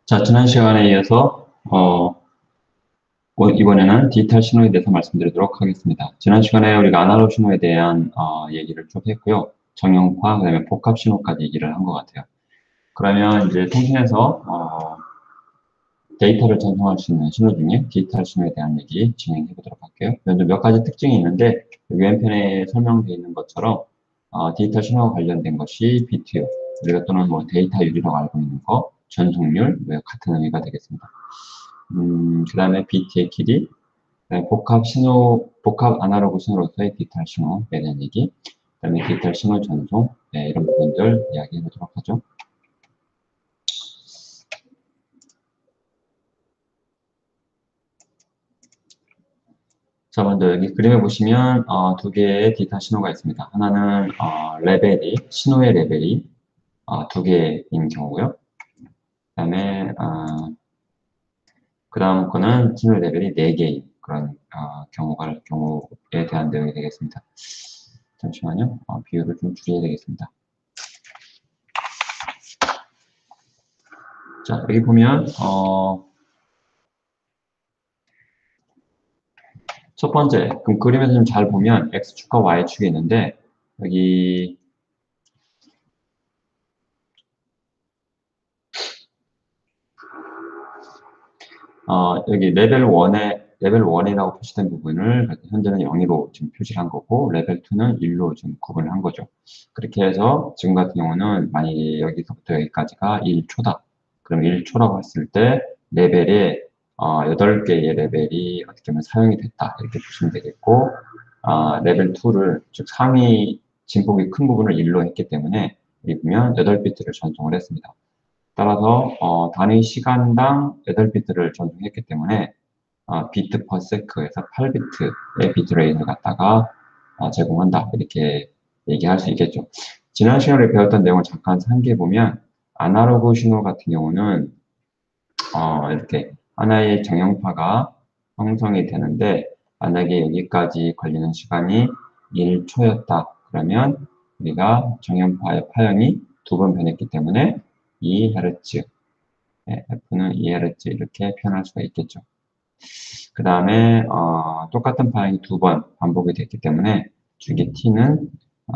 자, 지난 시간에 이어서 이번에는 디지털 신호에 대해서 말씀드리도록 하겠습니다. 지난 시간에 우리가 아날로그 신호에 대한 얘기를 쭉 했고요. 정형파, 그다음에 복합 신호까지 얘기를 한 것 같아요. 그러면 이제 통신에서 데이터를 전송할 수 있는 신호 중에 디지털 신호에 대한 얘기 진행해 보도록 할게요. 먼저 몇 가지 특징이 있는데 왼편에 설명되어 있는 것처럼 디지털 신호와 관련된 것이 비트요. 우리가 또는 뭐 데이터율이라고 알고 있는 거, 전송률, 같은 의미가 되겠습니다. 그 다음에 BT의 길이, 그다음에 복합 아날로그 신호로서의 디지털 신호에 대한 얘기, 그 다음에 디지털 신호 전송, 네, 이런 부분들 이야기해 보도록 하죠. 자, 먼저 여기 그림에 보시면 두 개의 디지털 신호가 있습니다. 하나는 신호의 레벨이 두 개인 경우고요. 그다음에 그 다음 거는 신호의 레벨이 네 개인 그런 경우에 대한 내용이 되겠습니다. 잠시만요. 비율을 좀 줄여야 되겠습니다. 자, 여기 보면 첫 번째, 그럼 그림에서 좀 잘 보면 X축과 Y축이 있는데 여기 여기 레벨 1이라고 표시된 부분을 현재는 0으로 지금 표시를 한 거고 레벨 2는 1로 지금 구분을 한 거죠. 그렇게 해서 지금 같은 경우는 만약에 여기서부터 여기까지가 1초다. 그럼 1초라고 했을 때 레벨에 8개의 레벨이 어떻게 보면 사용이 됐다. 이렇게 보시면 되겠고 레벨 2를 즉 상위 진폭이 큰 부분을 1로 했기 때문에 여기 보면 8비트를 전송을 했습니다. 따라서 단위 시간당 8비트를 전송했기 때문에 비트 퍼 세크에서 8비트의 비트레인을 갖다가 제공한다. 이렇게 얘기할 수 있겠죠. 지난 시간에 배웠던 내용을 잠깐 상기해 보면 아날로그 신호 같은 경우는 이렇게 하나의 정형파가 형성이 되는데 만약에 여기까지 걸리는 시간이 1초였다. 그러면 우리가 정형파의 파형이 두 번 변했기 때문에 2Hz, F는 2Hz 이렇게 표현할 수가 있겠죠. 그 다음에 똑같은 파형이 두 번 반복이 됐기 때문에 주기 t는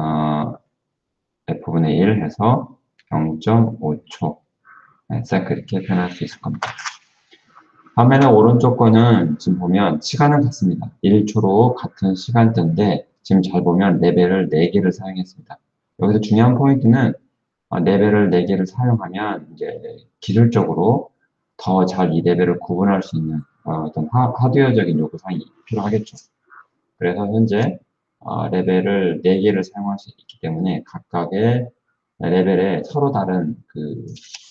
f분의 1 해서 0.5초 셀크 이렇게 표현할 수 있을 겁니다. 반면에 오른쪽 거는 지금 보면 시간은 같습니다. 1초로 같은 시간대인데 지금 잘 보면 레벨을 4개를 사용했습니다. 여기서 중요한 포인트는 레벨을 4개를 사용하면 이제 기술적으로 더 잘 이 레벨을 구분할 수 있는 어떤 하드웨어적인 요구사항이 필요하겠죠. 그래서 현재 레벨을 4개를 사용할 수 있기 때문에 각각의 레벨에 서로 다른 그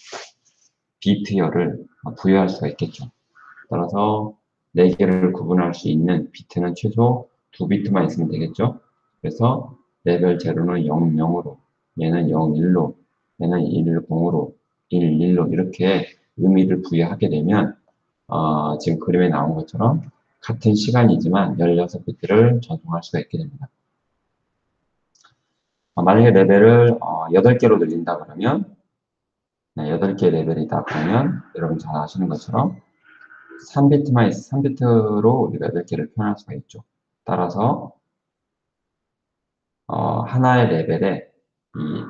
비트열을 부여할 수가 있겠죠. 따라서 4개를 구분할 수 있는 비트는 최소 2비트만 있으면 되겠죠. 그래서 레벨 0는 0, 0으로, 얘는 0, 1로, 얘는 1, 0으로, 1, 1로 이렇게 의미를 부여하게 되면 지금 그림에 나온 것처럼 같은 시간이지만 16비트를 전송할 수가 있게 됩니다. 만약에 레벨을 8개로 늘린다 그러면 8개 레벨이다 그러면 여러분 잘 아시는 것처럼 3비트로 우리가 8개를 표현할 수가 있죠. 따라서 하나의 레벨에 이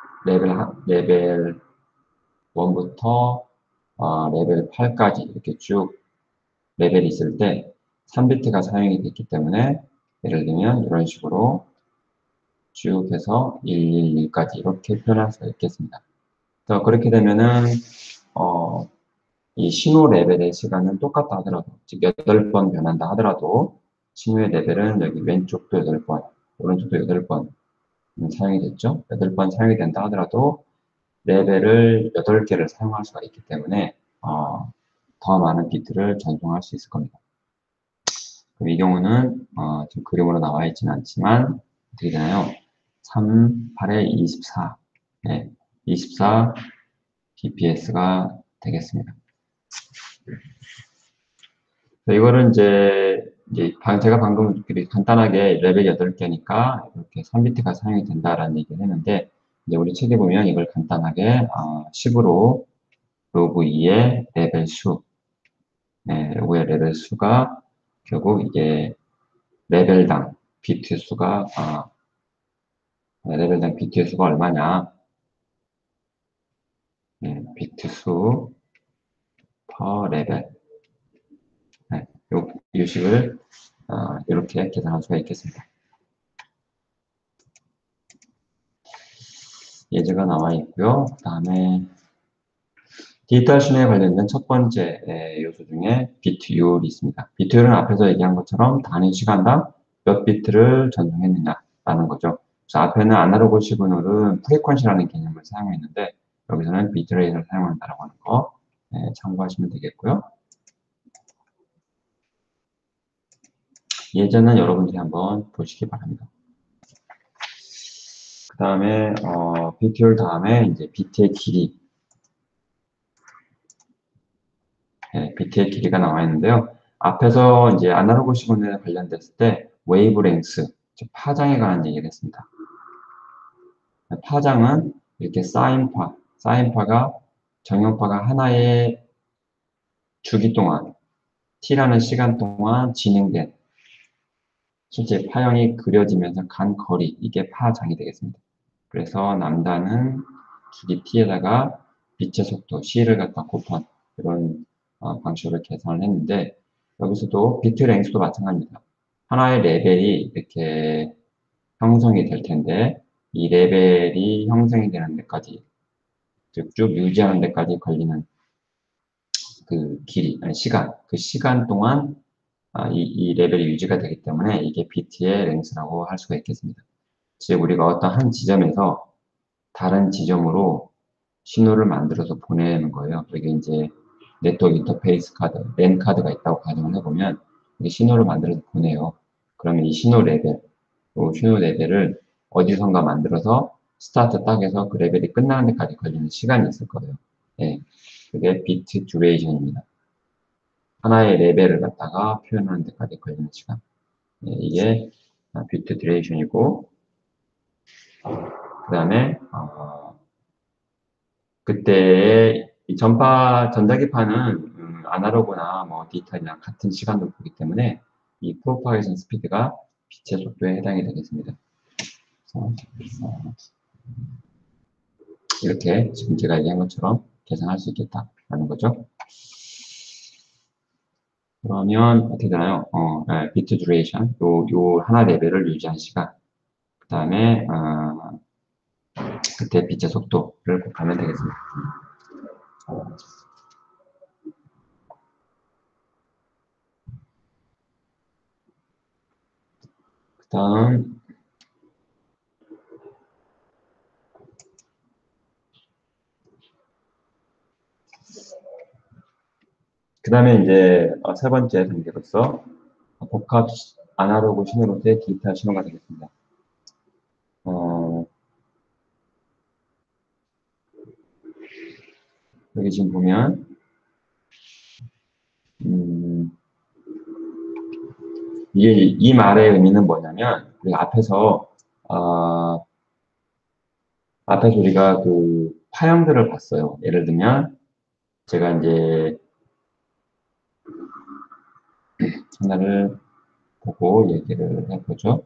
레벨 1부터 레벨 8까지 이렇게 쭉 레벨이 있을 때 3비트가 사용이 됐기 때문에 예를 들면 이런 식으로 쭉 해서 111까지 이렇게 표현할 수가 있겠습니다. 그래서 그렇게 되면은 이 신호 레벨의 시간은 똑같다 하더라도, 즉 8번 변한다 하더라도 신호의 레벨은 여기 왼쪽도 8번, 오른쪽도 8번 사용이 됐죠. 8번 사용이 된다 하더라도 레벨을 8개를 사용할 수가 있기 때문에 더 많은 비트를 전송할 수 있을 겁니다. 그럼 이 경우는 지금 그림으로 나와 있지는 않지만 어떻게 되나요? 3, 8에 24, 24 bps가 되겠습니다. 이거를 이제 제가 방금 간단하게 레벨 8개니까 이렇게 3비트가 사용이 된다라는 얘기를 했는데, 이제 우리 책에 보면 이걸 간단하게 10으로 로그 2의 레벨 수, 네, 로그의 레벨 수가 결국 이게 레벨당 비트 수가 레벨당 비트의 수가 얼마냐? 네, 비트 수 per 레벨. 네, 요 식을 이렇게 계산할 수가 있겠습니다. 예제가 나와 있고요. 그 다음에 디지털 신호에 관련된 첫 번째 요소 중에 비트율이 있습니다. 비트율은 앞에서 얘기한 것처럼 단위 시간당 몇 비트를 전송했느냐라는 거죠. 그래서 앞에는 아날로그 시그널은 프리퀀시라는 개념을 사용했는데 여기서는 비트레이트를 사용한다라고 하는 거 참고하시면 되겠고요. 예제는 여러분들이 한번 보시기 바랍니다. 그 다음에 비트율 다음에 이제 비트의 길이, 비트의 길이가 나와 있는데요. 앞에서 이제 아날로그 시그널에 관련됐을 때 웨이브랭스, 즉 파장에 관한 얘기를 했습니다. 파장은 이렇게 사인파가 정형파가 하나의 주기 동안, t라는 시간 동안 진행된 실제 파형이 그려지면서 간 거리, 이게 파장이 되겠습니다. 그래서 람다는 주기 t에다가 빛의 속도 c를 갖다 곱한 이런 방식으로 계산을 했는데 여기서도 비트 랭스도 마찬가지입니다. 하나의 레벨이 이렇게 형성이 될 텐데 이 레벨이 형성이 되는 데까지 쭉 유지하는 데까지 걸리는 그 길이, 아니 시간, 그 시간 동안 이 레벨이 유지가 되기 때문에 이게 BT의 랭스라고 할 수가 있겠습니다. 즉 우리가 어떤 한 지점에서 다른 지점으로 신호를 만들어서 보내는 거예요. 여기 이제 네트워크 인터페이스 카드, 랜 카드가 있다고 가정을 해보면 이게 신호를 만들어서 보내요. 그러면 이 신호 레벨을 어디선가 만들어서 스타트 딱 해서 그 레벨이 끝나는 데까지 걸리는 시간이 있을 거예요. 예, 그게 비트 듀레이션입니다. 하나의 레벨을 갖다가 표현하는 데까지 걸리는 시간. 예, 이게 비트 듀레이션이고, 그 다음에 그때의 이 전자기파는 아날로그나 뭐 디지털이나 같은 시간도 보기 때문에 이 프로파게이션 스피드가 빛의 속도에 해당이 되겠습니다. 그래서 이렇게 지금 제가 얘기한 것처럼 계산할 수 있겠다라는 거죠. 그러면 어떻게 되나요? 비트 듀레이션, 요 하나 레벨을 유지한 시간, 그 다음에 그때 빛의 속도를 곱하면 되겠습니다. 그 다음 그 다음에 이제 세 번째 단계로서 복합 아날로그 신호로서의 디지털 신호가 되겠습니다. 여기 지금 보면 이게 이 말의 의미는 뭐냐면 우리가 앞에서 우리가 그 파형들을 봤어요. 예를 들면 제가 이제 하나를 보고 얘기를 해보죠.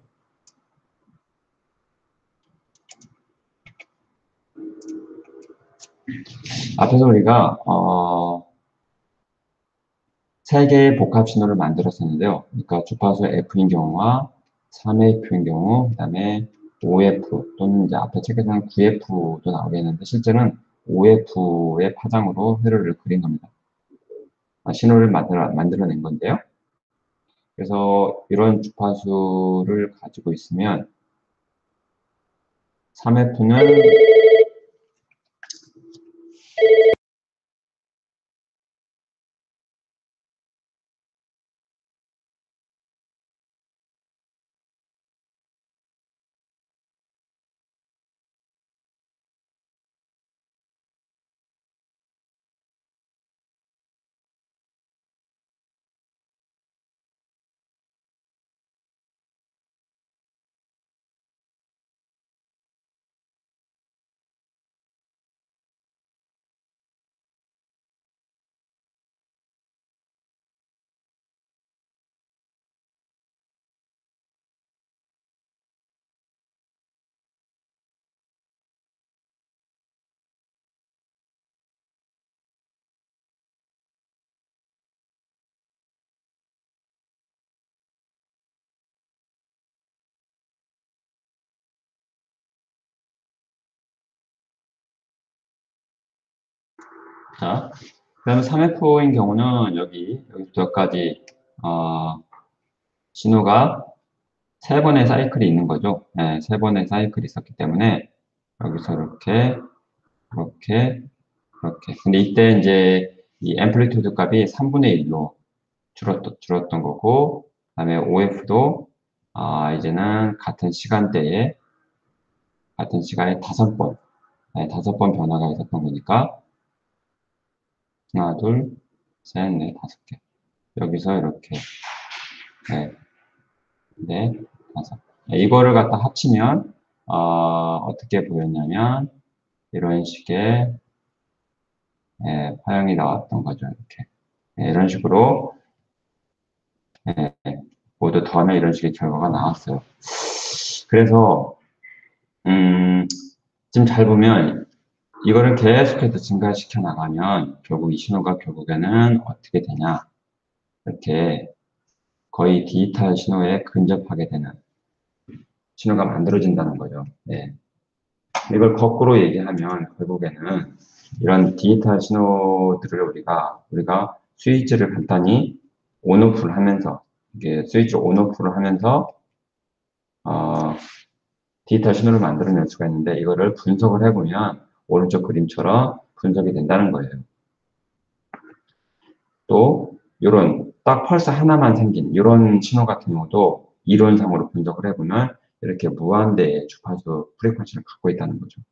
앞에서 우리가 세 개의 복합 신호를 만들었었는데요. 그러니까 주파수 F인 경우와 3F인 경우, 그 다음에 OF 또는 이제 앞에 책에서는 9F도 나오겠는데 실제는 OF의 파장으로 회로를 그린 겁니다. 신호를 만들어낸 건데요. 그래서 이런 주파수를 가지고 있으면 3F는 자, 그다음에 3F인 경우는 여기부터 여기까지 신호가 세 번의 사이클이 있는 거죠. 네, 세 번의 사이클이 있었기 때문에 여기서 이렇게, 이렇게, 이렇게. 근데 이때 이제 이 앰플리튜드 값이 3분의 1로 줄었던 거고, 그다음에 OF도 이제는 같은 시간에 다섯 번 변화가 있었던 거니까 하나, 둘, 셋, 넷, 다섯 개. 여기서 이렇게 네, 네, 다섯. 네, 이거를 갖다 합치면 어떻게 보였냐면 이런 식의 파형이 나왔던 거죠. 이렇게 이런 식으로 모두 더하면 이런 식의 결과가 나왔어요. 그래서 지금 잘 보면 이거를 계속해서 증가시켜 나가면 결국 이 신호가 결국에는 어떻게 되냐 이렇게 거의 디지털 신호에 근접하게 되는 신호가 만들어진다는 거죠. 네. 이걸 거꾸로 얘기하면 결국에는 이런 디지털 신호들을 우리가 스위치를 간단히 온오프를 하면서 이게 스위치 온오프를 하면서 어, 디지털 신호를 만들어낼 수가 있는데 이거를 분석을 해보면 오른쪽 그림처럼 분석이 된다는 거예요. 또 이런 딱 펄스 하나만 생긴 이런 신호 같은 경우도 이론상으로 분석을 해보면 이렇게 무한대의 주파수 프리퀀시를 갖고 있다는 거죠.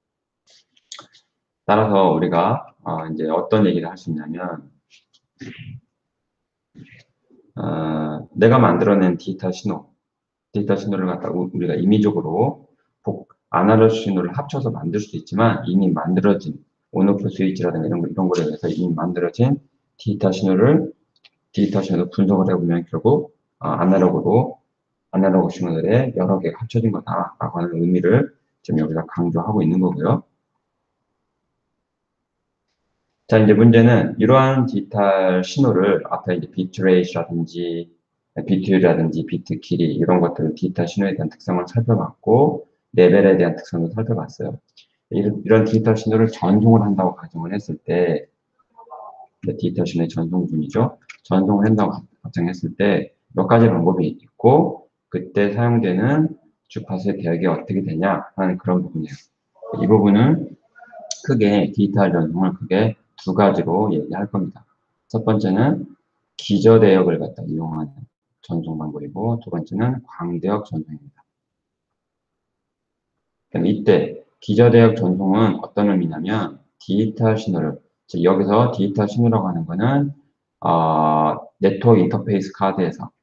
따라서 우리가 이제 어떤 얘기를 할 수 있냐면 내가 만들어낸 디지털 신호를 갖다 우리가 임의적으로 아날로그 신호를 합쳐서 만들 수도 있지만 이미 만들어진 온오프 스위치라든가 이런 거에 대해서 이미 만들어진 디지털 신호를 분석을 해보면 결국 아날로그 신호들의 여러 개가 합쳐진 거다라고 하는 의미를 지금 여기서 강조하고 있는 거고요. 자, 이제 문제는 이러한 디지털 신호를 앞에 이제 비트라든지 비트 길이 이런 것들을 디지털 신호에 대한 특성을 살펴봤고 레벨에 대한 특성도 살펴봤어요. 이런 디지털 신호를 전송을 한다고 가정을 했을 때 디지털 신호의 전송중이죠. 전송을 한다고 가정했을 때 몇 가지 방법이 있고 그때 사용되는 주파수의 대역이 어떻게 되냐 하는 그런 부분이에요. 이 부분은 디지털 전송을 크게 두 가지로 얘기할 겁니다. 첫 번째는 기저대역을 갖다 이용하는 전송 방법이고 두 번째는 광대역 전송입니다. 그럼 이때 기저대역 전송은 어떤 의미냐면 디지털 신호를 여기서 디지털 신호라고 하는 거는 네트워크 인터페이스 카드에서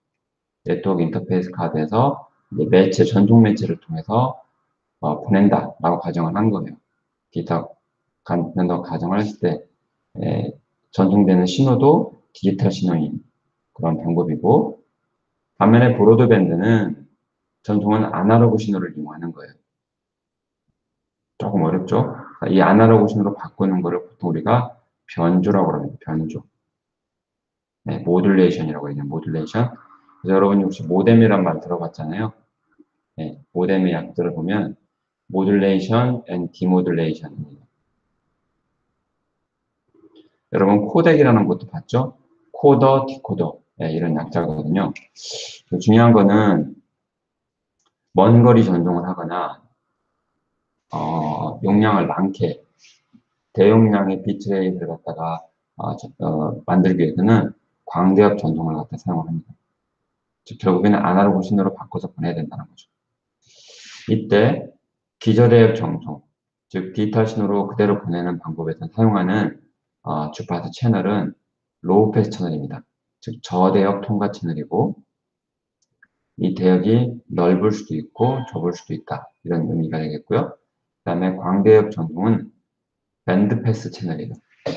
전송 매체를 통해서 보낸다라고 가정을 한 거예요. 디지털 보낸다고 가정을 했을 때 전송되는 신호도 디지털 신호인 그런 방법이고 반면에 브로드밴드는 전송은 아날로그 신호를 이용하는 거예요. 조금 어렵죠? 이 아날로그 신호로 바꾸는 거를 보통 우리가 변조라고 합니다. 변조. 네, 모듈레이션이라고 얘기해요. 모듈레이션. 그래서 여러분이 혹시 모뎀이란 말 들어봤잖아요. 네, 모뎀의 약들을 보면 모듈레이션 앤 디모듈레이션입니다. 여러분 코덱이라는 것도 봤죠? 코더, 디코더 네, 이런 약자거든요. 중요한 거는 먼 거리 전송을 하거나 용량을 많게 대용량의 비트레이트를 갖다가 만들기 위해서는 광대역 전송을 갖다 사용을 합니다. 즉 결국에는 아날로그 신호로 바꿔서 보내야 된다는 거죠. 이때 기저대역 전송, 즉 디지털 신호로 그대로 보내는 방법에서 사용하는 주파수 채널은 로우 패스 채널입니다. 즉 저대역 통과 채널이고 이 대역이 넓을 수도 있고 좁을 수도 있다 이런 의미가 되겠고요. 그 다음에 광대역 전송은 밴드 패스 채널이에요.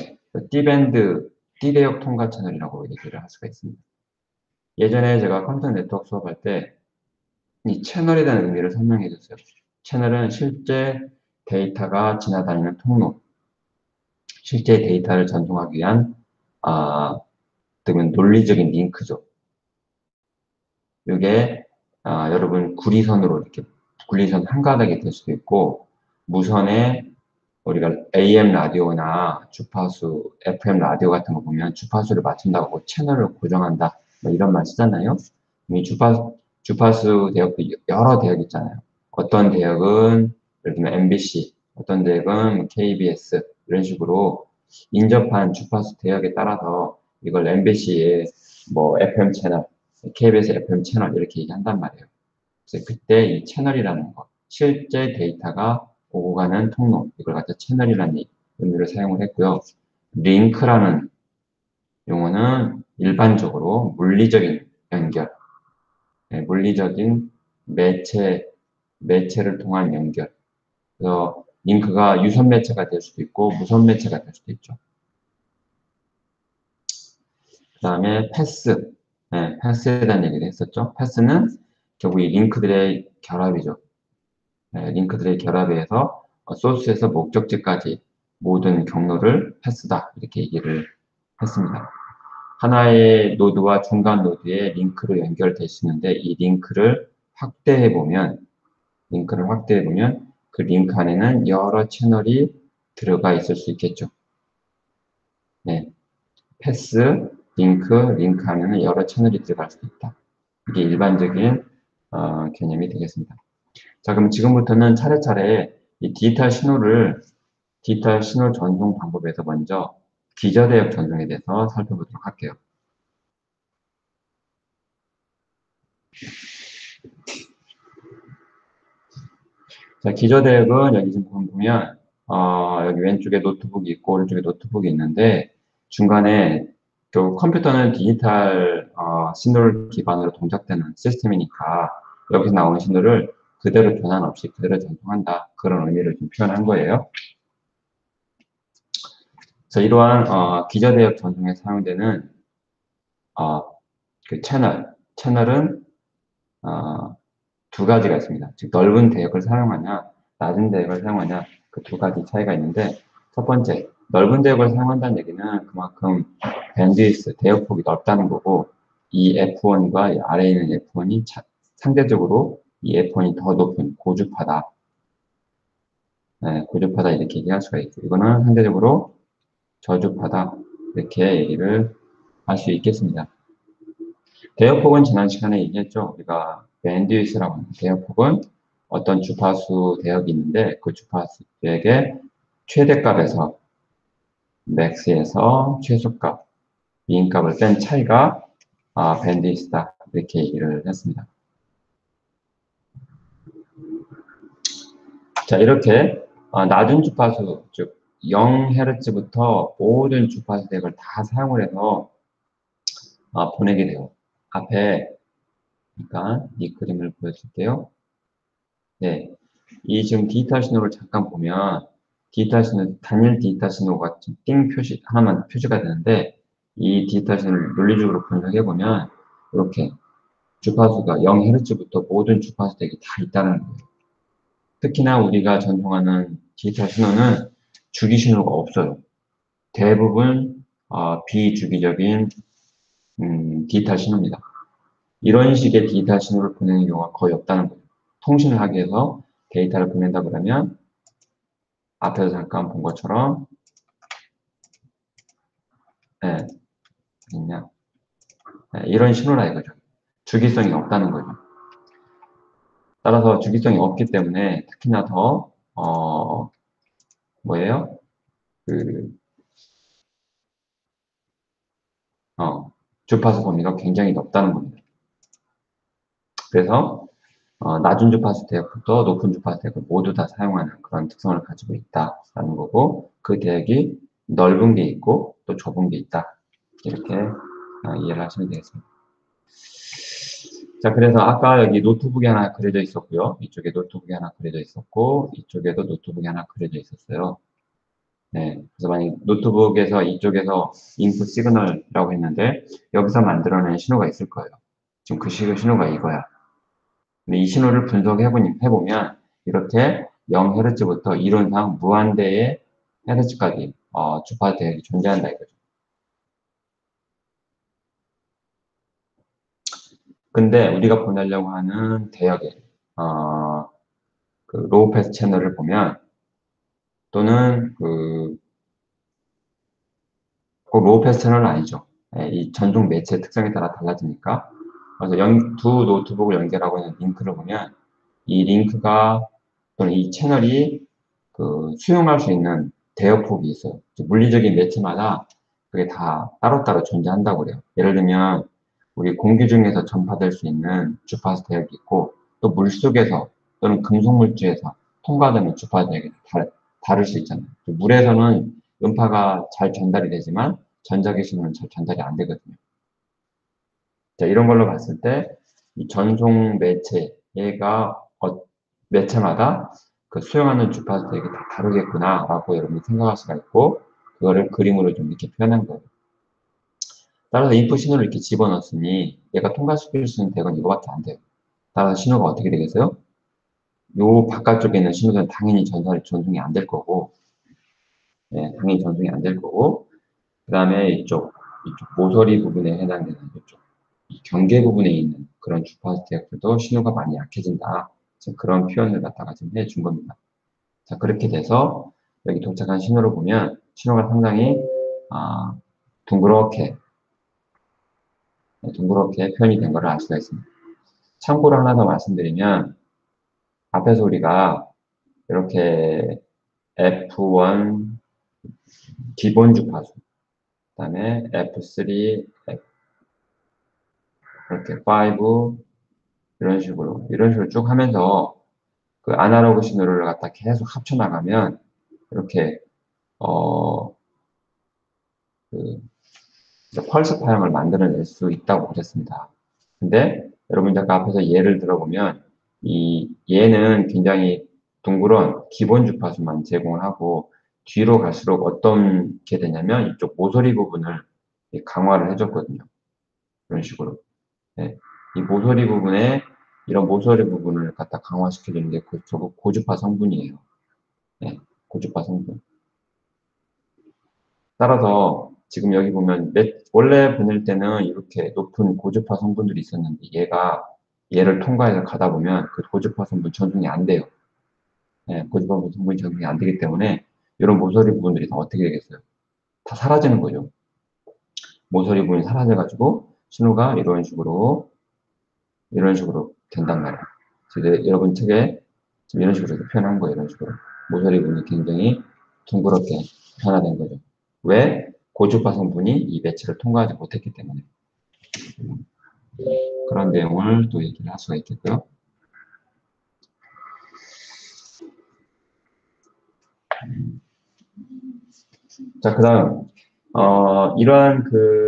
D대역 통과 채널이라고 얘기를 할 수가 있습니다. 예전에 제가 컴퓨터 네트워크 수업할 때 이 채널에 대한 의미를 설명해 줬어요. 채널은 실제 데이터가 지나다니는 통로, 실제 데이터를 전송하기 위한 논리적인 링크죠. 이게 여러분 구리선 한 가닥이 될 수도 있고 무선의 우리가 AM 라디오나 주파수, FM 라디오 같은 거 보면 주파수를 맞춘다고 채널을 고정한다. 뭐 이런 말 쓰잖아요. 이 주파수 대역도 여러 대역 있잖아요. 어떤 대역은 예를 들면 MBC, 어떤 대역은 KBS 이런 식으로 인접한 주파수 대역에 따라서 이걸 MBC의 뭐 FM 채널, KBS FM 채널 이렇게 얘기한단 말이에요. 그래서 그때 이 채널이라는 거, 실제 데이터가 오고 가는 통로, 이걸 갖다 채널이라는 의미로 사용을 했고요. 링크라는 용어는 일반적으로 물리적인 연결, 물리적인 매체를 통한 연결. 그래서 링크가 유선 매체가 될 수도 있고 무선 매체가 될 수도 있죠. 그 다음에 패스, 패스에 대한 얘기를 했었죠. 패스는 결국 이 링크들의 결합이죠. 링크들의 결합에 의해서 소스에서 목적지까지 모든 경로를 패스다 이렇게 얘기를 했습니다. 하나의 노드와 중간 노드에 링크로 연결될 수 있는데 이 링크를 확대해 보면 그 링크 안에는 여러 채널이 들어가 있을 수 있겠죠. 네, 패스, 링크 안에는 여러 채널이 들어갈 수 있다. 이게 일반적인 개념이 되겠습니다. 자, 그럼 지금부터는 차례차례 이 디지털 신호 전송 방법에서 먼저 기저대역 전송에 대해서 살펴보도록 할게요. 자, 기저대역은 여기 지금 보면, 여기 왼쪽에 노트북이 있고, 오른쪽에 노트북이 있는데, 중간에, 또 컴퓨터는 디지털, 신호를 기반으로 동작되는 시스템이니까, 여기서 나오는 신호를 그대로 변환 없이 그대로 전송한다. 그런 의미를 좀 표현한 거예요. 자, 이러한, 기저대역 전송에 사용되는, 그 채널은, 어, 두 가지가 있습니다. 즉 넓은 대역을 사용하냐, 낮은 대역을 사용하냐 그 두 가지 차이가 있는데 첫 번째, 넓은 대역을 사용한다는 얘기는 그만큼 밴드위스, 대역폭이 넓다는 거고 이 F1과 이 아래에 있는 F1이 상대적으로 이 F1이 더 높은 고주파다. 네, 고주파다 이렇게 얘기할 수가 있고 이거는 상대적으로 저주파다 이렇게 얘기를 할 수 있겠습니다. 대역폭은 지난 시간에 얘기했죠. 우리가 밴드위스라고 하는 대역폭은 어떤 주파수 대역이 있는데 그 주파수 대역의 최대값에서 맥스에서 최소값, 미인값을 뺀 차이가 밴드위스다 이렇게 얘기를 했습니다. 자, 이렇게 낮은 주파수, 즉 0Hz부터 모든 주파수 대역을 다 사용을 해서 보내게 돼요. 앞에 그러니까 이 그림을 보여줄게요. 네, 이 지금 디지털 신호를 잠깐 보면 단일 디지털 신호가 띵 표시 하나만 표시가 되는데 이 디지털 신호를 논리적으로 분석해 보면 이렇게 주파수가 0Hz부터 모든 주파수 덱이 다 있다는 거예요. 특히나 우리가 전송하는 디지털 신호는 주기 신호가 없어요. 대부분 비주기적인 디지털 신호입니다. 이런 식의 디지털 신호를 보내는 경우가 거의 없다는 거예요. 통신을 하기 위해서 데이터를 보낸다 그러면 앞에서 잠깐 본 것처럼 네, 그냥 이런 신호라 이거죠. 주기성이 없다는 거죠. 따라서 주기성이 없기 때문에 특히나 더 뭐예요? 그 주파수 범위가 굉장히 높다는 겁니다. 그래서 낮은 주파수 대역부터 높은 주파수 대역을 모두 다 사용하는 그런 특성을 가지고 있다라는 거고 그 대역이 넓은 게 있고 또 좁은 게 있다. 이렇게 이해를 하시면 되겠습니다. 자, 그래서 아까 여기 노트북이 하나 그려져 있었고요. 이쪽에 노트북이 하나 그려져 있었고, 이쪽에도 노트북이 하나 그려져 있었어요. 네. 그래서 만약 노트북에서 이쪽에서 인풋 시그널이라고 했는데, 여기서 만들어낸 신호가 있을 거예요. 지금 그 신호가 이거야. 근데 이 신호를 해보면, 이렇게 0Hz부터 이론상 무한대의 Hz까지, 주파 대역이 존재한다 이거죠. 근데 우리가 보내려고 하는 대역에, 그 로우 패스 채널을 보면 또는 꼭 로우 패스 채널은 아니죠. 예, 이 전송 매체 특성에 따라 달라지니까. 그래서 두 노트북을 연결하고 있는 링크를 보면 이 링크가 또는 이 채널이 수용할 수 있는 대역폭이 있어요. 물리적인 매체마다 그게 다 따로따로 존재한다고 그래요. 예를 들면 우리 공기 중에서 전파될 수 있는 주파수 대역이 있고 또 물속에서 또는 금속 물질에서 통과되는 주파수 대역이 다를 수 있잖아요. 물에서는 음파가 잘 전달이 되지만 전자기 신호는 잘 전달이 안 되거든요. 자, 이런 걸로 봤을 때 이 전송 매체 얘가 매체마다 수용하는 주파수 대역이 다 다르겠구나라고 여러분이 생각할 수가 있고 그거를 그림으로 좀 이렇게 표현한 거예요. 따라서 인풋 신호를 이렇게 집어넣었으니 얘가 통과시킬 수 있는 대역은 이거밖에 안 돼요. 따라서 신호가 어떻게 되겠어요? 요 바깥쪽에 있는 신호들은 당연히 전송이 안 될 거고, 네, 당연히 전송이 안 될 거고, 그 다음에 이쪽 모서리 부분에 해당되는 이쪽 이 경계 부분에 있는 그런 주파수 대역들도 신호가 많이 약해진다. 지금 그런 표현을 갖다가 지금 해준 겁니다. 자, 그렇게 돼서 여기 도착한 신호를 보면 신호가 상당히 아, 둥그렇게 표현이 된 것을 알 수가 있습니다. 참고로 하나 더 말씀드리면 앞에서 우리가 이렇게 F1 기본 주파수, 그다음에 F3, 이렇게 5 이런 식으로 쭉 하면서 그 아날로그 신호를 갖다 계속 합쳐 나가면 이렇게 어, 그 펄스 파형을 만들어낼 수 있다고 그랬습니다. 근데 여러분 아까 앞에서 예를 들어보면 이 얘는 굉장히 둥그런 기본 주파수만 제공을 하고 뒤로 갈수록 어떤 게 되냐면 이쪽 모서리 부분을 강화를 해줬거든요. 이런 식으로. 네. 이 모서리 부분에 이런 모서리 부분을 갖다 강화시켜주는 게 저거 고주파 성분이에요. 네. 고주파 성분. 따라서 지금 여기 보면 원래 보낼 때는 이렇게 높은 고주파 성분들이 있었는데 얘를 통과해서 가다 보면 그 고주파 성분 전송이 안 돼요. 네, 고주파 성분이 전송이 안 되기 때문에 이런 모서리 부분들이 다 어떻게 되겠어요? 다 사라지는 거죠. 모서리 부분이 사라져가지고 신호가 이런 식으로 된단 말이에요. 여러분 책에 지금 이런 식으로 표현한 거예요. 이런 식으로. 모서리 부분이 굉장히 둥그렇게 변화된 거죠. 왜? 고주파 성분이 이 매체를 통과하지 못했기 때문에. 그런 내용을 또 얘기를 할 수가 있겠고요. 자, 그 다음, 이러한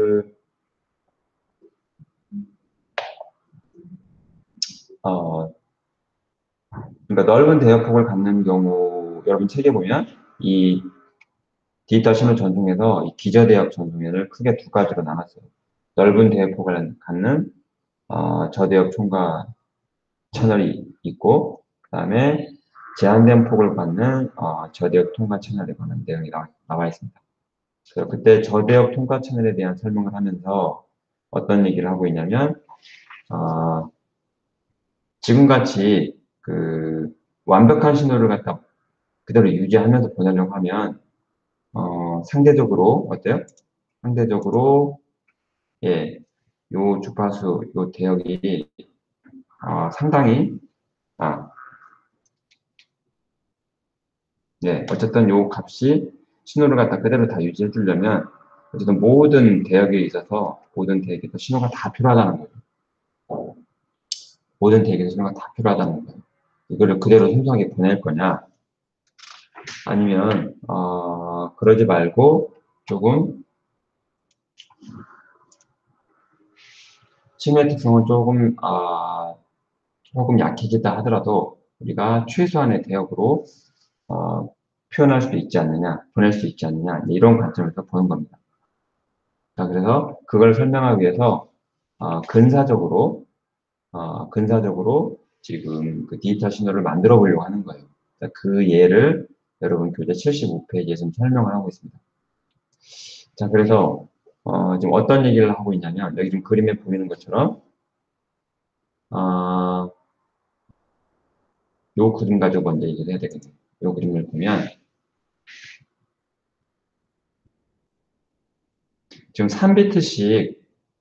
그러니까 넓은 대역폭을 갖는 경우, 여러분 책에 보면 이 디지털 신호 전송에서 이 기저대역 전송에를 크게 두 가지로 나눴어요. 넓은 대역폭을 갖는 저대역 총과 채널이 있고, 그 다음에 제한된 폭을 받는 저대역 통과 채널에 관한 내용이 나와 있습니다. 그래서 그때 저대역 통과 채널에 대한 설명을 하면서 어떤 얘기를 하고 있냐면, 지금같이 완벽한 신호를 갖다 그대로 유지하면서 보내려고 하면, 상대적으로, 어때요? 상대적으로, 예, 요 주파수, 요 대역이, 상당히, 아, 네, 어쨌든 요 값이 신호를 갖다 그대로 다 유지해 주려면 어쨌든 모든 대역에 있어서 모든 대역에서 신호가 다 필요하다는 거죠. 모든 대역에서 신호가 다 필요하다는 거예요. 이거를 그대로 순수하게 보낼 거냐 아니면 그러지 말고 신호의 특성은 조금 약해지다 하더라도 우리가 최소한의 대역으로 어, 표현할 수도 있지 않느냐, 보낼 수 있지 않느냐 이런 관점에서 보는 겁니다. 자, 그래서 그걸 설명하기 위해서 근사적으로 지금 그 디지털 신호를 만들어 보려고 하는 거예요. 자, 그 예를 여러분 교재 75페이지에 좀 설명을 하고 있습니다. 자, 그래서 지금 어떤 얘기를 하고 있냐면 여기 지금 그림에 보이는 것처럼 요 그림 가지고 먼저 얘기를 해야 되겠네요. 요 그림을 보면 지금 3비트씩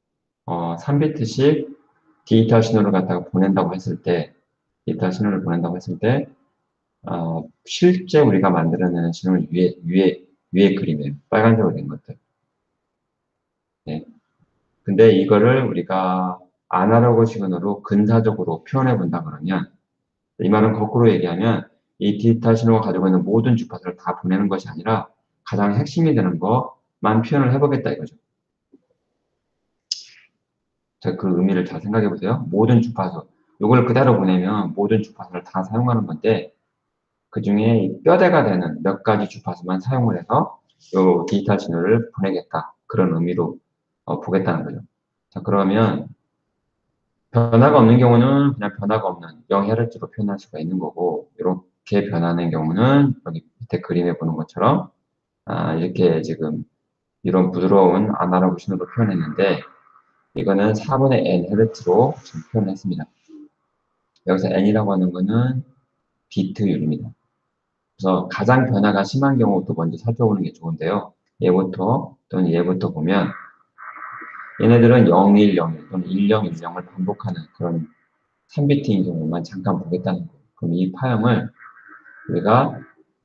3비트씩 디지털 신호를 갖다가 보낸다고 했을 때, 디지털 신호를 보낸다고 했을 때, 실제 우리가 만들어내는 신호는 위에 그림이에요. 빨간색으로 된 것들. 네. 근데 이거를 우리가 아날로그 시그널로 근사적으로 표현해 본다 그러면, 이 말은 거꾸로 얘기하면, 이 디지털 신호가 가지고 있는 모든 주파수를 다 보내는 것이 아니라, 가장 핵심이 되는 것만 표현을 해보겠다 이거죠. 자, 그 의미를 잘 생각해 보세요. 모든 주파수. 이걸 그대로 보내면 모든 주파수를 다 사용하는 건데, 그 중에 뼈대가 되는 몇 가지 주파수만 사용을 해서 요 디지털 신호를 보내겠다. 그런 의미로 보겠다는 거죠. 자, 그러면 변화가 없는 경우는 그냥 변화가 없는 0Hz로 표현할 수가 있는 거고, 이렇게 변하는 경우는 여기 밑에 그림에 보는 것처럼 이렇게 지금 이런 부드러운 아날로그 신호로 표현했는데, 이거는 4분의 nHz로 지금 표현했습니다. 여기서 n이라고 하는 거는 비트율입니다. 그래서 가장 변화가 심한 경우부터 먼저 살펴보는 게 좋은데요. 얘부터 또는 얘부터 보면 얘네들은 0101 또는 1010을 반복하는 그런 3비트인 경우만 잠깐 보겠다는 거예요. 그럼 이 파형을 우리가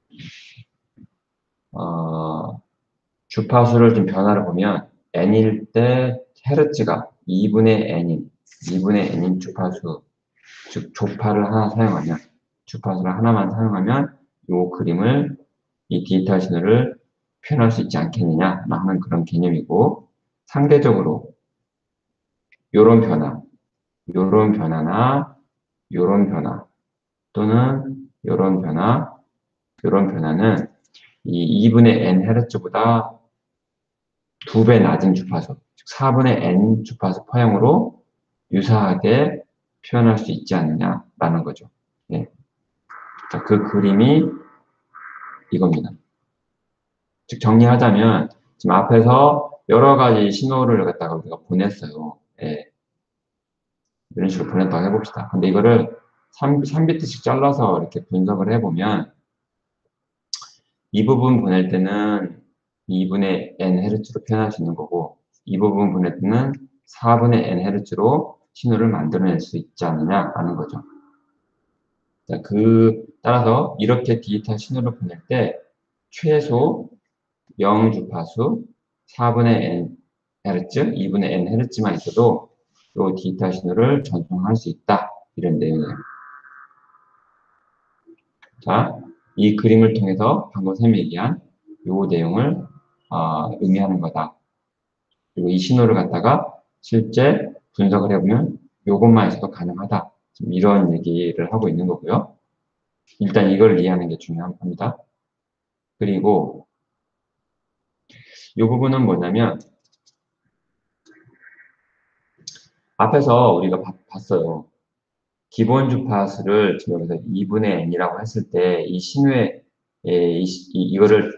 주파수를 좀 변화를 보면 n일 때 헤르츠가 2분의 n인 주파수, 즉 조파를 하나 사용하면, 주파수를 하나만 사용하면 이 그림을, 이 디지털 신호를 표현할 수 있지 않겠느냐 하는 그런 개념이고, 상대적으로 요런 변화, 요런 변화나 요런 변화 또는 요런 변화, 요런 변화는 이 2분의 n 헤르츠보다 2배 낮은 주파수, 즉 4분의 n 주파수 파형으로 유사하게 표현할 수 있지 않느냐라는 거죠. 예. 자, 그 그림이 이겁니다. 즉 정리하자면 지금 앞에서 여러 가지 신호를 갖다가 우리가 보냈어요. 예. 이런 식으로 보냈다고 해봅시다. 근데 이거를 3비트씩 잘라서 이렇게 분석을 해보면 이 부분 보낼 때는 2분의 nHz로 표현할 수 있는 거고, 이 부분 보낼 때는 4분의 nHz로 신호를 만들어낼 수 있지 않느냐라는 거죠. 자, 따라서 이렇게 디지털 신호를 보낼 때 최소 0주파수 4분의 nHz, 2분의 nHz만 있어도 이 디지털 신호를 전송할 수 있다. 이런 내용이에요. 자, 이 그림을 통해서 방금 쌤이 얘기한 이 내용을 의미하는 거다. 그리고 이 신호를 갖다가 실제 분석을 해보면 이것만 있어도 가능하다. 지금 이런 얘기를 하고 있는 거고요. 일단 이걸 이해하는 게 중요합니다. 그리고 이 부분은 뭐냐면 앞에서 우리가 봤어요. 기본 주파수를 지금 여기서 2분의 n이라고 했을 때 이 신호의 이거를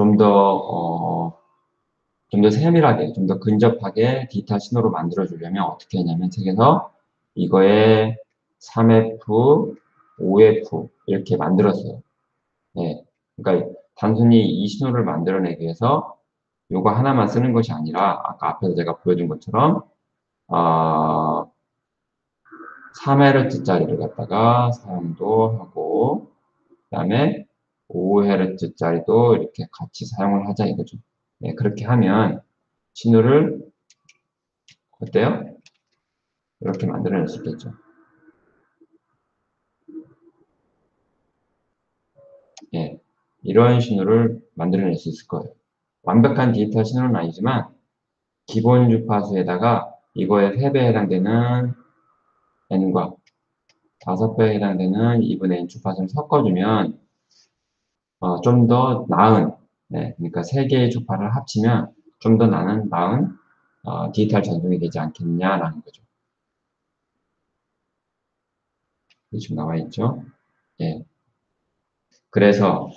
좀 더 세밀하게, 좀 더 근접하게 디지털 신호로 만들어주려면 어떻게 하냐면 책에서 이거에 3F, 5F 이렇게 만들었어요. 예. 그러니까 단순히 이 신호를 만들어내기 위해서 요거 하나만 쓰는 것이 아니라 아까 앞에서 제가 보여준 것처럼 3Hz짜리를 갖다가 사용도 하고 그다음에 5Hz짜리도 이렇게 같이 사용을 하자 이거죠. 예, 그렇게 하면 신호를 어때요? 이렇게 만들어낼 수 있겠죠. 예, 이런 신호를 만들어낼 수 있을 거예요. 완벽한 디지털 신호는 아니지만 기본 주파수에다가 이거에 3배에 해당되는 n과 5배에 해당되는 2분의 n 주파수를 섞어주면 좀 더 나은, 네, 그러니까 3개의 주파를 합치면 좀 더 나은 디지털 전송이 되지 않겠냐라는 거죠. 지금 나와 있죠. 예. 그래서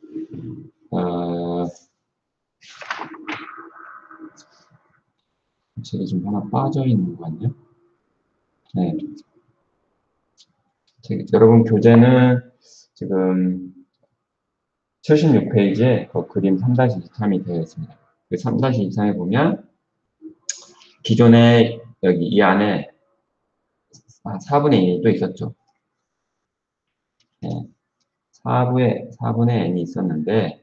책이 좀 하나 빠져 있는 것 같네요. 네. 여러분 교재는 지금 76페이지에 그 그림 3-23이 되어 있습니다. 그 3-23에 보면 기존에 여기 이 안에 4분의 1도 있었죠. 네, 4분의 n이 있었는데,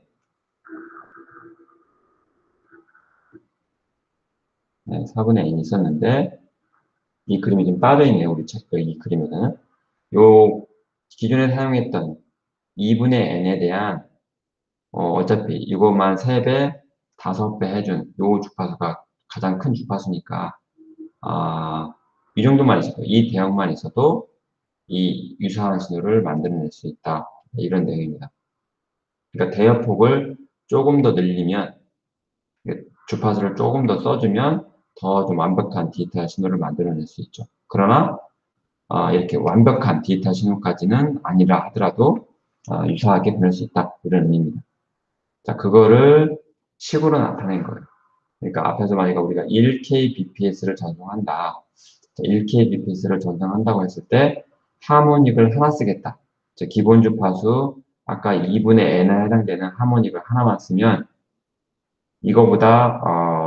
네, 4분의 n이 있었는데, 이 그림이 좀 빠져있네요. 우리 책, 이 그림에는. 요, 기존에 사용했던 2분의 n에 대한, 어차피 이것만 3배, 5배 해준 요 주파수가 가장 큰 주파수니까, 아, 이 정도만 있어도, 이 대역만 있어도 이 유사한 신호를 만들어낼 수 있다. 이런 내용입니다. 그러니까 대역폭을 조금 더 늘리면, 주파수를 조금 더 써주면 더 좀 완벽한 디지털 신호를 만들어낼 수 있죠. 그러나 이렇게 완벽한 디지털 신호까지는 아니라 하더라도 유사하게 보낼 수 있다. 이런 의미입니다. 자, 그거를 식으로 나타낸 거예요. 그러니까 앞에서 만약에 우리가 1kbps를 전송한다. 1kbps를 전송한다고 했을 때 하모닉을 하나 쓰겠다. 즉 기본 주파수 아까 2분의 n에 해당되는 하모닉을 하나만 쓰면 이거보다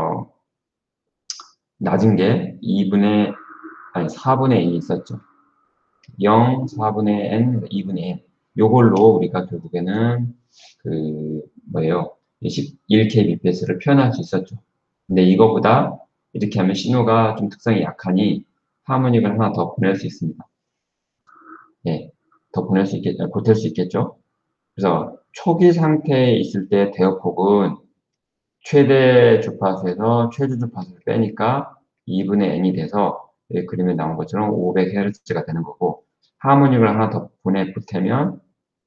낮은 게 4분의 n이 있었죠. 0, 4분의 n, 2분의 n. 요걸로 우리가 결국에는 뭐예요? 1kbps를 표현할 수 있었죠. 근데 이거보다 이렇게 하면 신호가 좀 특성이 약하니 하모닉을 하나 더 보낼 수 있습니다. 예, 더 보탤 수 있겠죠. 그래서 초기 상태에 있을 때 대역폭은 최대 주파수에서 최저 주파수를 빼니까 2분의 n이 돼서 그림에 나온 것처럼 500Hz가 되는 거고, 하모닉을 하나 더 보태면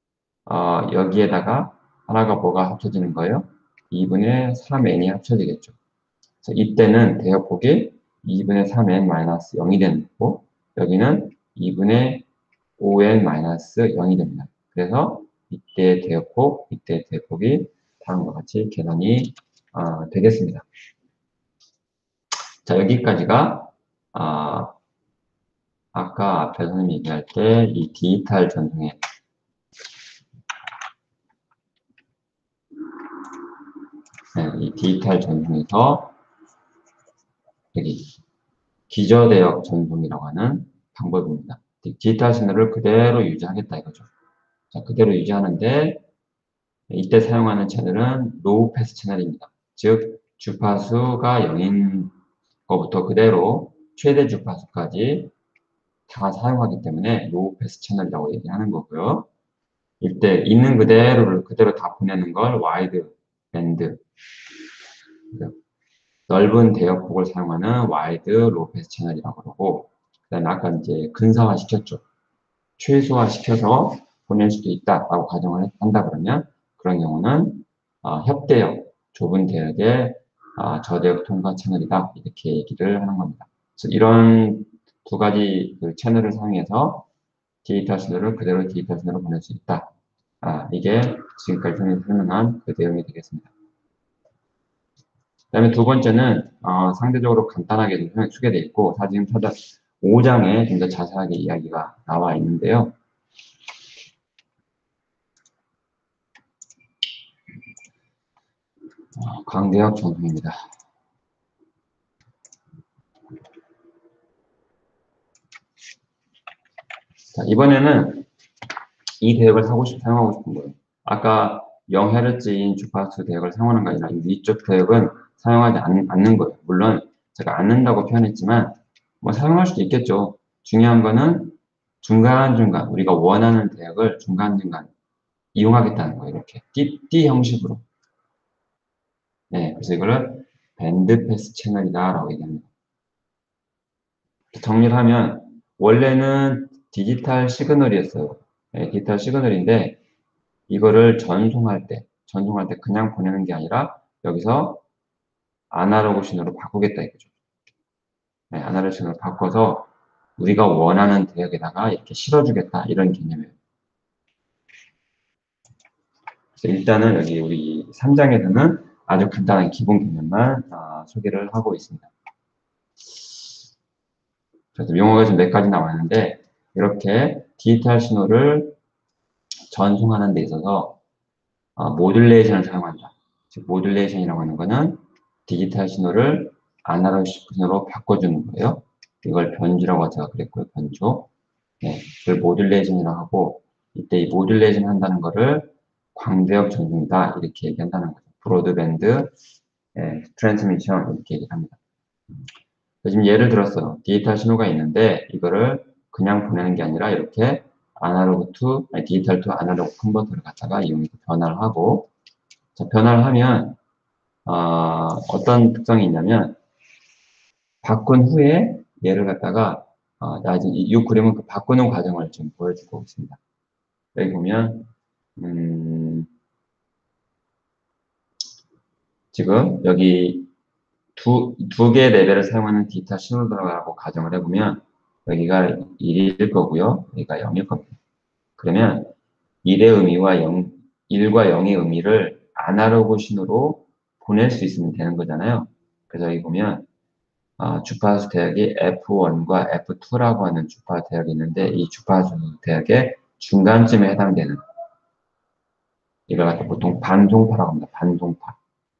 여기에다가 하나가 뭐가 합쳐지는 거예요? 2분의 3n이 합쳐지겠죠. 그래서 이때는 대역폭이 2분의 3n-0이 되는 거고, 여기는 2분의 5n-0이 됩니다. 그래서 이때 대역폭이 다음과 같이 계산이 되겠습니다. 자, 여기까지가 아까 앞에 선생님이 얘기할 때 이 디지털 전송의 이 디지털 전송에서 여기 기저대역 전송이라고 하는 방법입니다. 디지털 신호를 그대로 유지하겠다 이거죠. 자, 그대로 유지하는데 이때 사용하는 채널은 로우 패스 채널입니다. 즉 주파수가 0인 거부터 그대로 최대 주파수까지 다 사용하기 때문에 로우 패스 채널이라고 얘기하는 거고요. 이때 있는 그대로를 그대로 다 보내는 걸 와이드 밴드, 넓은 대역폭을 사용하는 와이드 로우 패스 채널이라고 그러고, 그다음에 아까 이제 근사화 시켰죠. 최소화 시켜서 보낼 수도 있다라고 가정을 한다 그러면 그런 경우는 협대역, 좁은 대역의 저대역 통과 채널이다 이렇게 얘기를 하는 겁니다. 그래서 이런 두 가지 채널을 사용해서 디지털 신호를 그대로 디지털 신호로 보낼 수 있다. 이게 지금까지 설명한 그 내용이 되겠습니다. 그 다음에 두 번째는 상대적으로 간단하게 좀 소개되어 있고 사진 5장에 좀 더 자세하게 이야기가 나와 있는데요. 광대역 전송입니다. 자, 이번에는 이 대역을 사용하고 싶은 거예요. 아까 0Hz인 주파수 대역을 사용하는 게 아니라 위쪽 대역은 사용하지 않는 거예요. 물론 제가 않는다고 표현했지만 뭐 사용할 수도 있겠죠. 중요한 거는 중간중간 우리가 원하는 대역을 중간중간 이용하겠다는 거예요. 이렇게 띠 형식으로. 네, 그래서 이거를 밴드 패스 채널이다라고 얘기합니다. 정리를 하면 원래는 디지털 시그널이었어요. 네, 디지털 시그널인데 이거를 전송할 때 그냥 보내는 게 아니라 여기서 아날로그 신호로 바꾸겠다 이거죠. 네, 아날로그 신호로 바꿔서 우리가 원하는 대역에다가 이렇게 실어주겠다 이런 개념이에요. 그래서 일단은 여기 우리 3장에서는 아주 간단한 기본 개념만 소개를 하고 있습니다. 그래서 용어가 좀 몇 가지 나왔는데 이렇게 디지털 신호를 전송하는 데 있어서 모듈레이션을 사용한다. 즉 모듈레이션이라고 하는 거는 디지털 신호를 아날로그로 바꿔주는 거예요. 이걸 변주라고 제가 그랬고요. 변주. 네, 그걸 모듈레이션이라고 하고, 이때 이 모듈레이션 한다는 거를 광대역 전송이다 이렇게 얘기한다는 거죠. 브로드밴드 트랜스미션 이렇게 얘기합니다. 지금 예를 들었어요. 디지털 신호가 있는데 이거를 그냥 보내는 게 아니라 이렇게 디지털 투 아날로그 컨버터를 갖다가 이용해서 변화를 하고, 자, 변화를 하면 어떤 특성이 있냐면 바꾼 후에 얘를 갖다가 나중에 이 그림은 그 바꾸는 과정을 좀 보여주고 있습니다. 여기 보면 지금 여기 두 개의 레벨을 사용하는 디지털 신호라고 가정을 해보면 여기가 1일 거고요. 여기가 0일 겁니다. 그러면 1의 의미와 1과 0의 의미를 아날로그 신호로 보낼 수 있으면 되는 거잖아요. 그래서 여기 보면 주파수 대역이 F1과 F2라고 하는 주파수 대역이 있는데 이 주파수 대역의 중간쯤에 해당되는 이걸 갖다 보통 반송파라고 합니다. 반송파.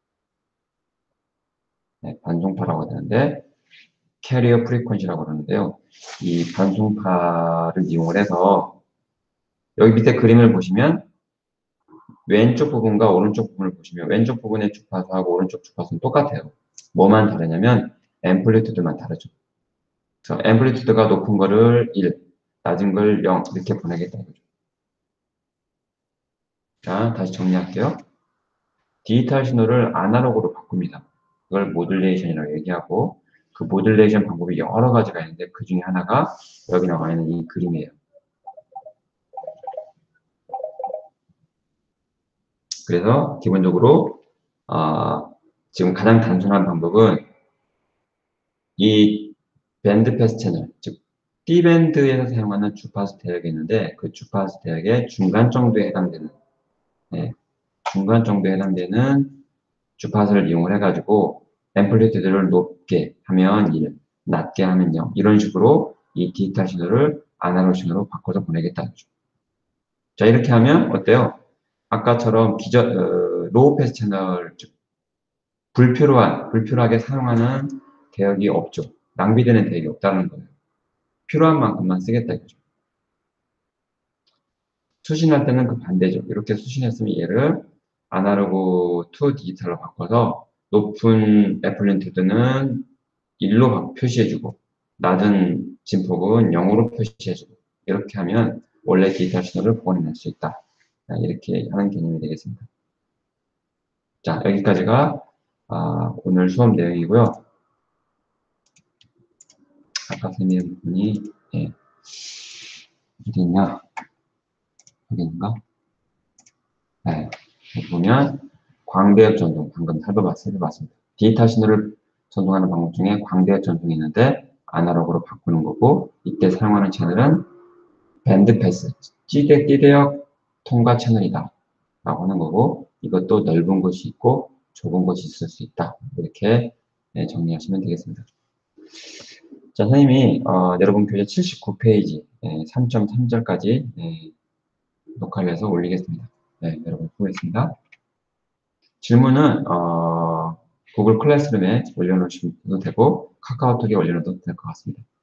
네, 반송파라고 하는데 캐리어 프리퀀시라고 그러는데요. 이 반송파를 이용을 해서 여기 밑에 그림을 보시면 왼쪽 부분과 오른쪽 부분을 보시면 왼쪽 부분의 주파수하고 오른쪽 주파수는 똑같아요. 뭐만 다르냐면 앰플리튜드만 다르죠. 그래서 앰플리튜드가 높은 거를 1, 낮은 걸 0 이렇게 보내겠다 이거죠. 자, 다시 정리할게요. 디지털 신호를 아날로그로 바꿉니다. 그걸 모듈레이션이라고 얘기하고 그 모듈레이션 방법이 여러 가지가 있는데 그 중에 하나가 여기 나와 있는 이 그림이에요. 그래서 기본적으로 지금 가장 단순한 방법은 이 밴드 패스 채널, 즉 D밴드에서 사용하는 주파수 대역이 있는데 그 주파수 대역의 중간 정도에 해당되는 중간 정도에 해당되는 주파수를 이용을 해가지고 앰플리튜드를 높게 하면 1, 낮게 하면 0 이런 식으로 이 디지털 신호를 아날로그 신호로 바꿔서 보내겠다는 거죠. 자, 이렇게 하면 어때요? 아까처럼 로우 패스 채널, 즉 불필요하게 사용하는 대역이 없죠. 낭비되는 대역이 없다는 거예요. 필요한 만큼만 쓰겠다 이거죠. 수신할 때는 그 반대죠. 이렇게 수신했으면 얘를 아날로그 투 디지털로 바꿔서 높은 앰플리튜드는 1로 표시해주고 낮은 진폭은 0으로 표시해주고 이렇게 하면 원래 디지털 신호를 보내낼 수 있다. 이렇게 하는 개념이 되겠습니다. 자, 여기까지가 오늘 수업 내용이고요. 아까 선생님 분이 어디 있냐? 여기인가? 네, 여기 보면 광대역 전송 방금 살펴봤습니다. 디지털 신호를 전송하는 방법 중에 광대역 전송이 있는데 아날로그로 바꾸는 거고 이때 사용하는 채널은 밴드 패스, 띠대역 통과 채널이다 라고 하는 거고 이것도 넓은 곳이 있고 좁은 곳이 있을 수 있다 이렇게 정리하시면 되겠습니다. 자, 선생님이 여러분 교재 79페이지 3.3절까지 녹화를 해서 올리겠습니다. 네, 여러분 수고했습니다. 질문은 구글 클래스룸에 올려놓으셔도 되고 카카오톡에 올려놓어도 될 것 같습니다.